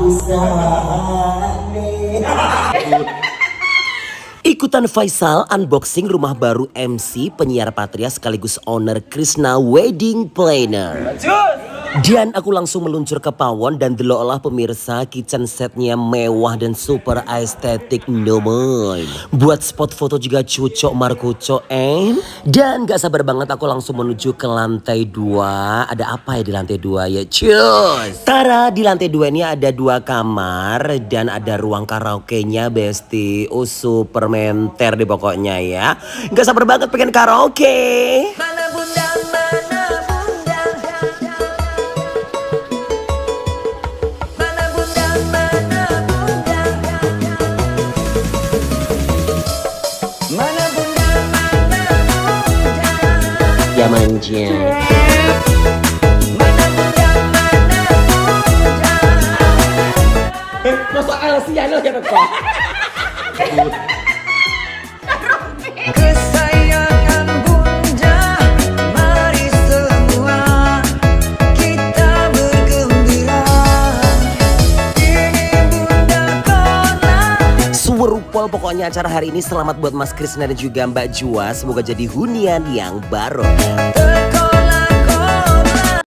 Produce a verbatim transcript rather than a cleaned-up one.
Ikutan Faisal unboxing rumah baru M C penyiar Patria sekaligus owner Krishna Wedding Planner. Dan aku langsung meluncur ke pawon dan deloklah pemirsa, kitchen setnya mewah dan super estetik nomoy. Buat spot foto juga cocok markuco eh. Dan gak sabar banget aku langsung menuju ke lantai dua. Ada apa ya di lantai dua ya? Cus. Tara, di lantai dua ini ada dua kamar dan ada ruang karaoke-nya besti. Oh super menter deh pokoknya ya. Gak sabar banget pengen karaoke. Mana bunda, mana manja. Eh, masuk Elsia lo jangan kok. Kesayangan bunda, mari semua kita bergembira. Ini bunda kona. Suwerupol pokoknya acara hari ini. Selamat buat Mas Krishna dan juga Mbak Jua. Semoga jadi hunian yang baru.